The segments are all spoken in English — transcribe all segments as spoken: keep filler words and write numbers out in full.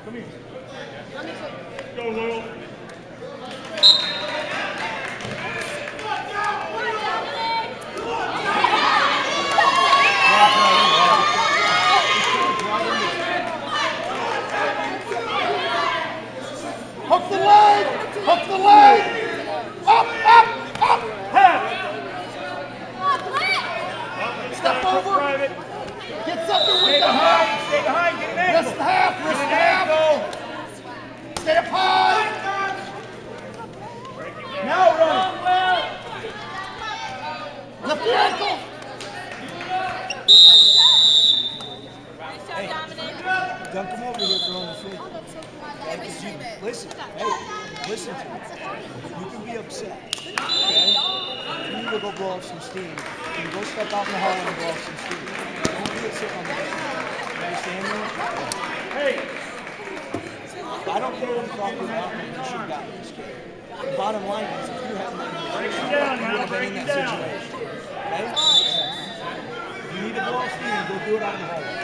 Come here. Go, Will. Hook the leg! Hook the leg! Up, up, up! Half! Step over! Private. Get something Stay with the behind, half! stay behind, get an ankle. Wrist the half, wrist Get the an half! ankle. Stay up high! Now run. Lift the ankle! Hey, Don't come over here throwing the fit. Okay? 'Cause you, listen, hey, listen to me. You can be upset, okay? You need to go blow off some steam. You can go step out in the hall and blow off some steam. Don't do it sitting on the bench. You understand me? Hey, I don't care who's talking about me. You should have gotten this kid. The bottom line is, if you hadn't been break here, it down you now, would have break been in it that down. situation. Okay? If you need to blow off steam, go do it out in the hallway.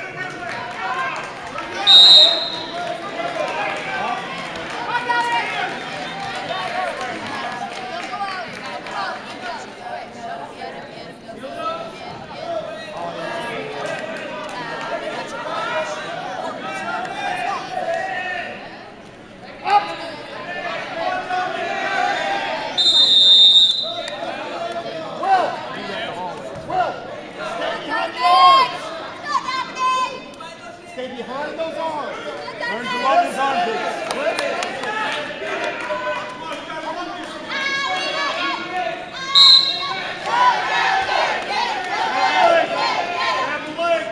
Stay behind those arms! learn to love his armpits. Grab the leg.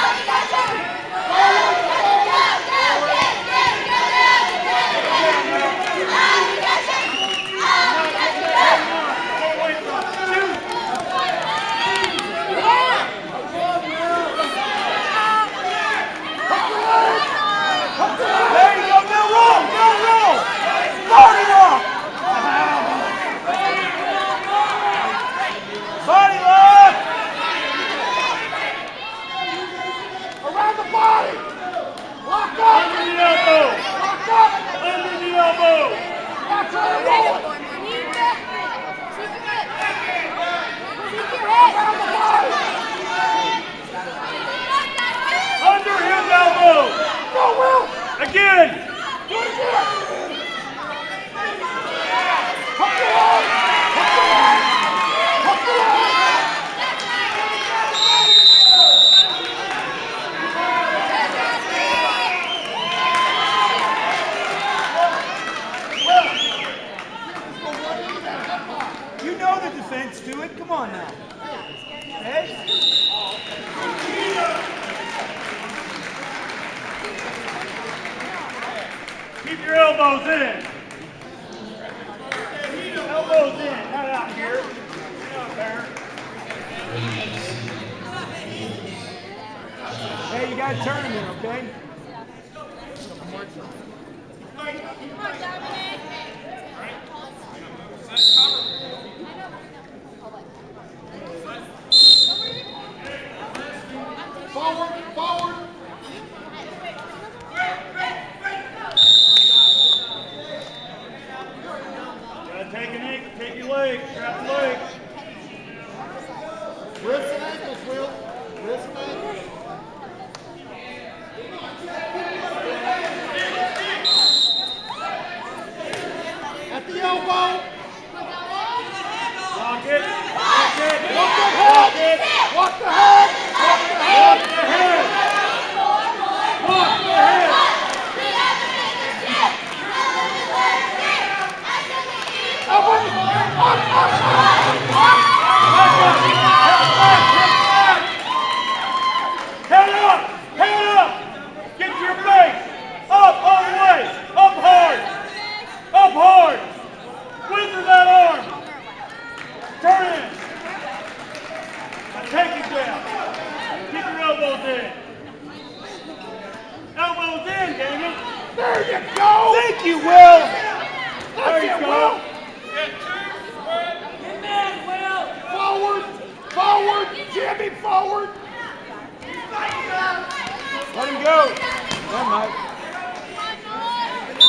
There you go, no roll, no roll. Body lock. Body lock. Around the body! Lock up! Under the elbow. Lock up! Under the elbow. Now try to roll it! Around the body! Under his elbow. Go, Will! Again. Do it again! Hook the leg! Hook the leg! Hook the leg! You know the defense to it. Come on now. Okay? Keep your elbows in. Elbows in, not out here. Out there. Hey, you got to turn him in, okay? Forward, forward! Gotta take an ankle, take your leg, grab the leg. Wrists and ankles, Will. Wrists and ankles. At the elbow. Lock it, lock it, Walk the lock head. it. Walk the head. Walk the Lock head. the head. Lock the head. Elbow. Up, up, up. Head up! Head up! Get to your face! Up all the way! Up hard! Up hard! Wither that arm! Turn in! Now take it down. Keep your elbows in. Elbows in, dang it! There you go. Thank you, Will. There you go. Forward, forward, Jimmy, forward. Let him go. Come on, Mike.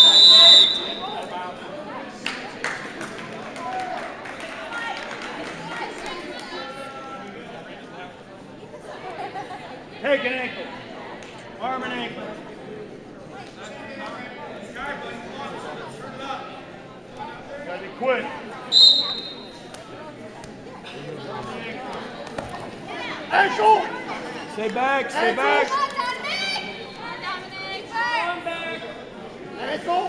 Take an ankle. Arm and ankle. Gotta be quick. Ankle! Stay back, stay back. Ankle!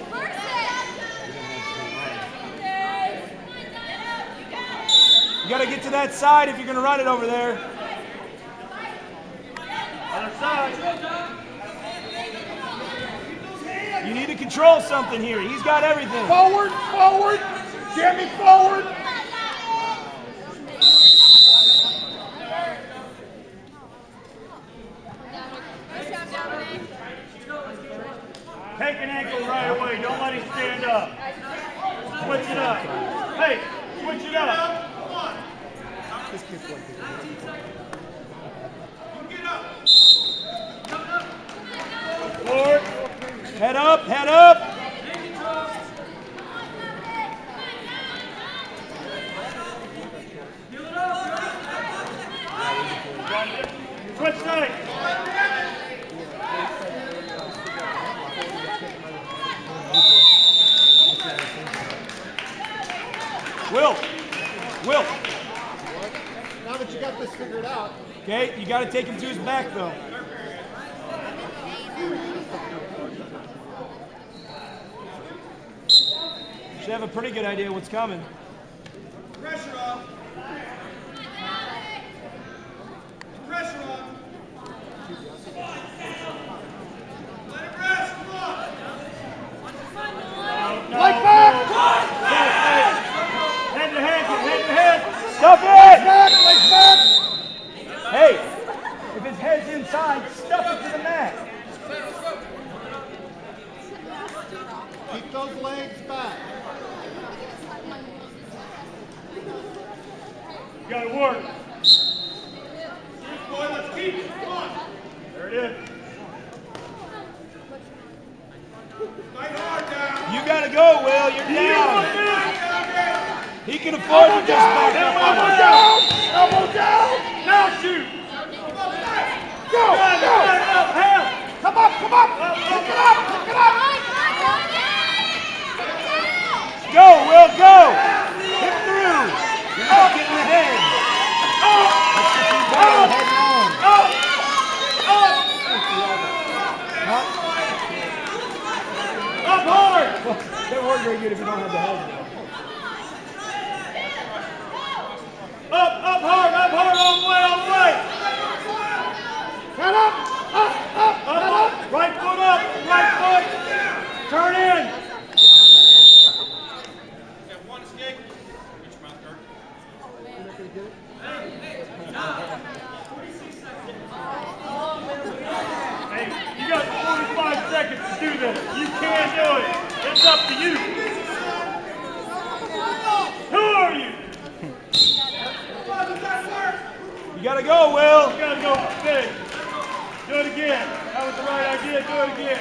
You got to get to that side if you're going to run it over there. Other side. You need to control something here. He's got everything. Forward, forward! Jimmy, forward! Take an ankle right away. Don't let him stand up. Switch it up. Hey, switch it up. Forward. Head up, head up. Switch sides. Will, Will. Now that you got this figured out. Okay, you got to take him to his back though. You should have a pretty good idea what's coming. Pressure off. Pressure off. Let it rest. Come on. No, Like back! Head to head. Get head to head. Stuff it! Back, like back! Hey, if his head's inside, stuff it to the mat. Keep those legs back. You gotta work. Boy, let's keep it. Come on. There it is. Fight hard down. You got to go, Will. You're down. He can afford to just back up on Elbow it. down! Elbow down! Now shoot. Go! Got it, Go! got it, up, hand. Come up, come up! Pick it up, pick it up! Go, Will, go. Hit through. You're not getting ahead. Up, That's the key up, ball, head on. up, up, up hard. They work very good if you don't have the head. Up, up hard, up hard, all the way, all the way. Head up! Up! Up! Up, Head up, up! right foot up, right foot. Turn in. Hey, you got forty-five seconds to do this. You can do it. It's up to you. Who are you? You got to go, Will. You gotta go big. Do it again. That was the right idea. Do it again.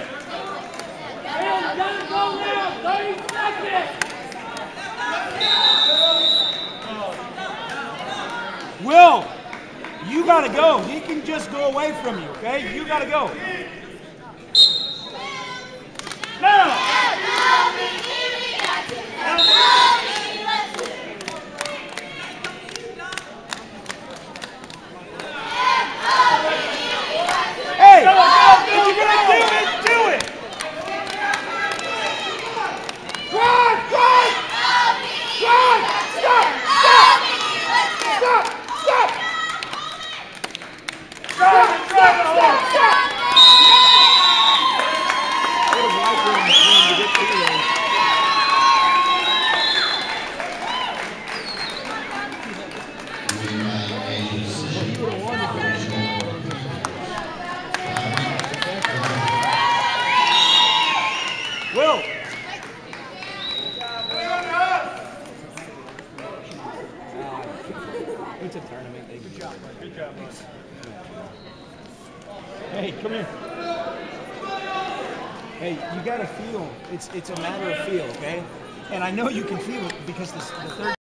Will, you got to go. He can just go away from you, okay? You got to go. Now! Hey, Go, go, if go, you're going to do it, do it. Drive! Drive! Drive! Stop! Stop! Stop! Stop! Drive it, drive it hard. Stop! What a life we're in between to get through those. Will. It's a tournament. Good job. Good job, bud. Hey, come here. Hey, you got to feel. It's it's a matter of feel, okay? And I know you can feel it because the, the third.